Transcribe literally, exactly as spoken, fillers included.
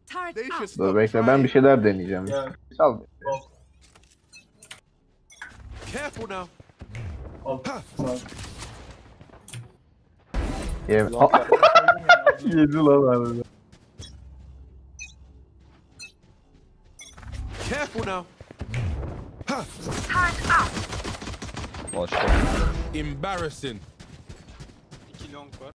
Dur bekle, ben bir şeyler deneyeceğim. Yeah. Sal. Careful now. Al. Al. Ye- Long Yedi lan harbiden. Careful now. Boş. Embarrassing. İki long var.